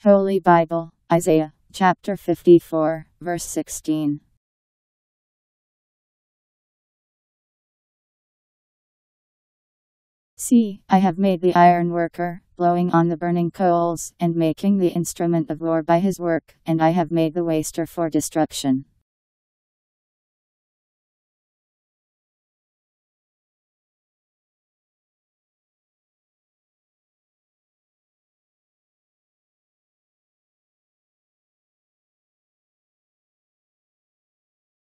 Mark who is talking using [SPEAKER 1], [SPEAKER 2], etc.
[SPEAKER 1] Holy Bible, Isaiah, chapter 54, verse 16. See, I have made the iron worker, blowing on the burning coals, and making the instrument of war by his work, and I have made the waster for destruction.